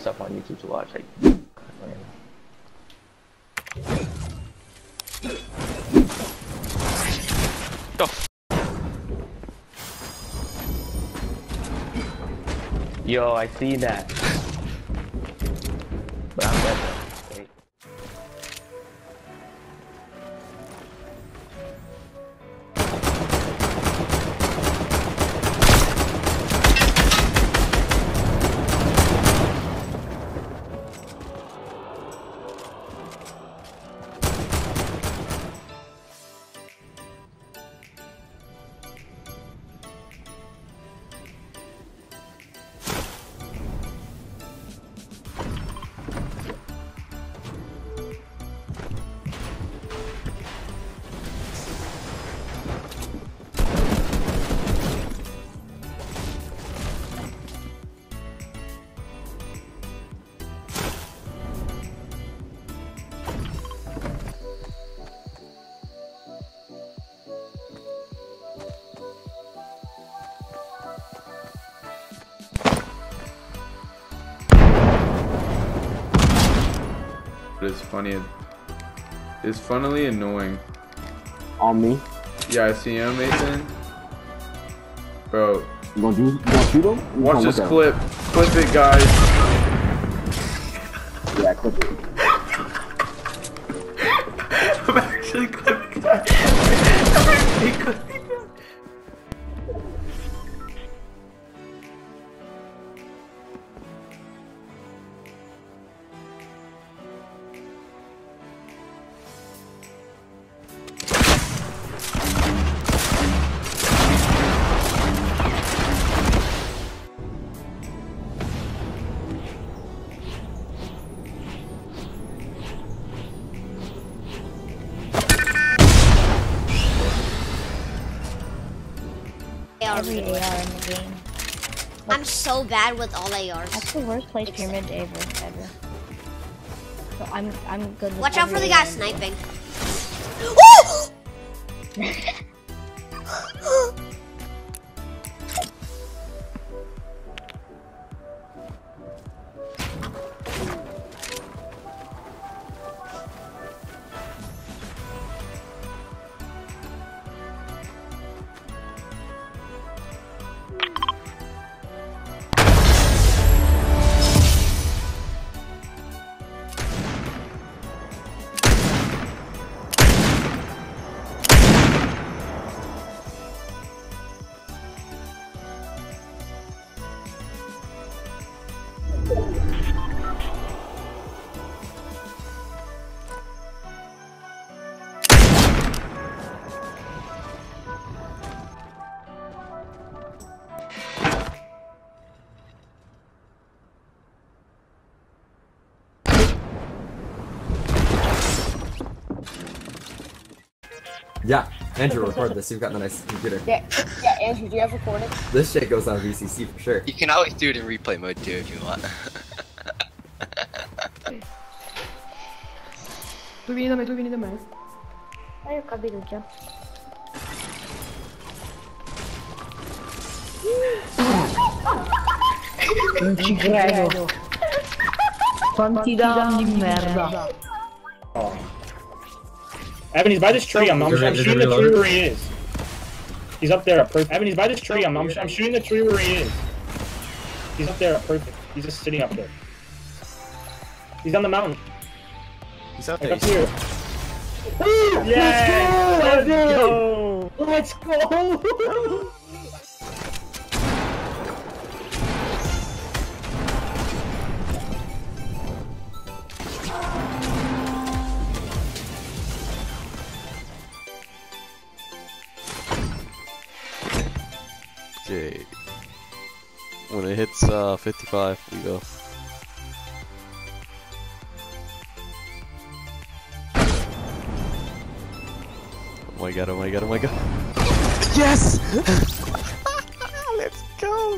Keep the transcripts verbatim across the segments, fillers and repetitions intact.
stuff on YouTube to watch. Like, the f yo, I see that. But I'm dead. Wait. It's funny. It's funnily annoying. On me? Yeah, I see him, Nathan. Bro. You gonna, do, you gonna shoot him? You Watch this clip. Him? Clip it, guys. Yeah, clip it. I'm actually clipping that. I'm actually clipping that. Every A R in the game. Like, I'm so bad with all A Rs. That's the worst place pyramid ever, ever. So I'm I'm good with Watch out for the guy sniping. Yeah, Andrew, record this. You've got the nice computer. Yeah, yeah, Andrew, do you have recorded? This shit goes on V C C for sure. You can always do it in replay mode too if you want. Tu vieni da me, tu vieni da me. Ah, io ho capito già. Non ci credo. Quanti danni di merda. Oh. Evan, he's by this tree. I'm, I'm, I'm shooting the tree where he is. He's up there at perfect. Evan, he's by this tree. I'm, I'm, I'm shooting the tree where he is. He's up there at perfect. He's just sitting up there. He's on the mountain. He's up like there. Up here. Yeah! Let's go! Let's go! Okay. When it hits uh, fifty-five, we go. Oh my god, oh my god, oh my god. Yes! Let's go!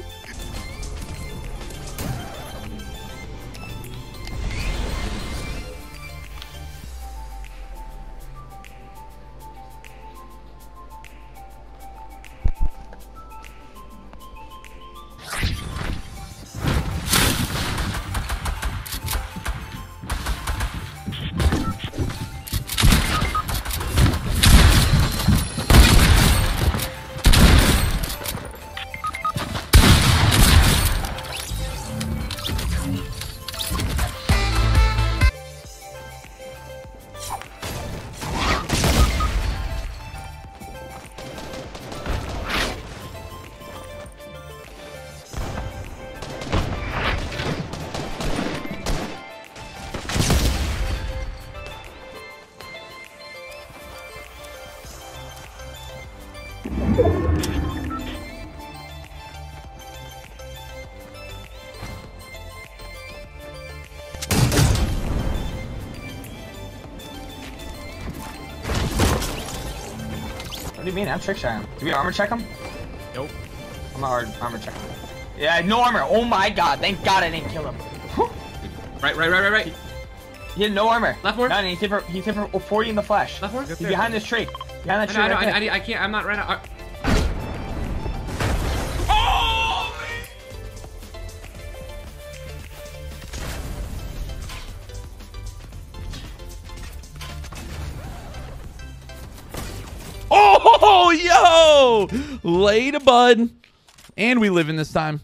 What do you mean? I'm trick shotting him. Do we armor check him? Nope. I'm gonna ar armor check him. Yeah, no armor. Oh my god. Thank god I didn't kill him. Right, right, right, right, right. He had no armor. Left more. None. He's hit for he's hit for forty in the flash. Left more. He's behind this tree. Behind that tree. I know, right I, know, there. I, I, I can't. I'm not right now. I... Oh, yo! Later, bud. And we live in this time.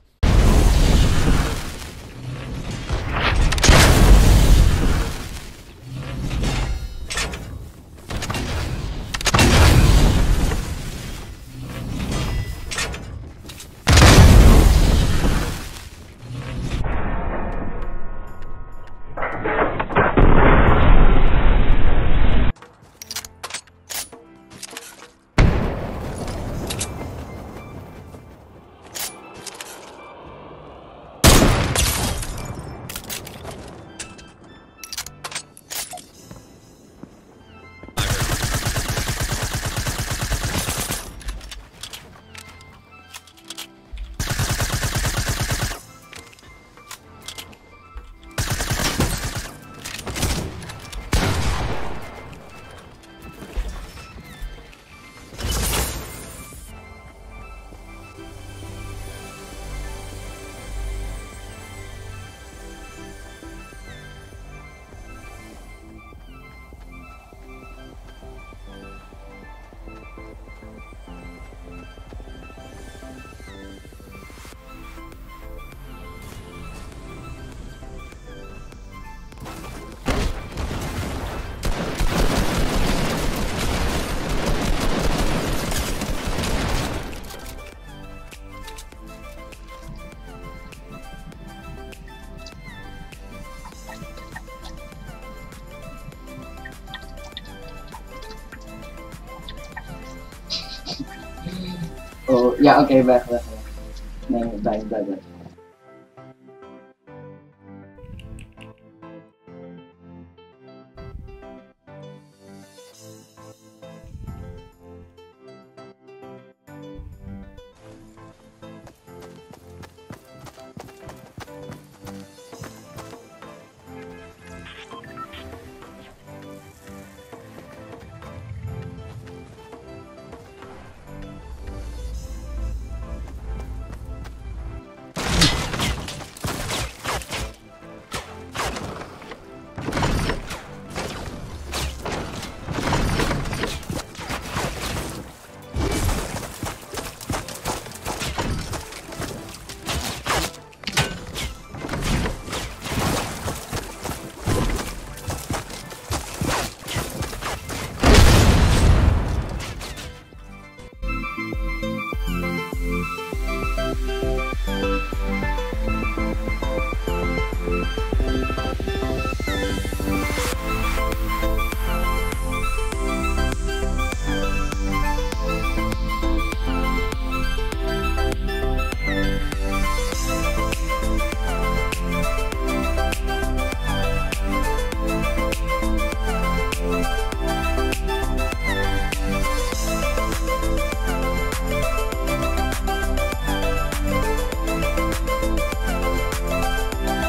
Oh, yeah, okay, back, back, back. No, bye, bye, bye.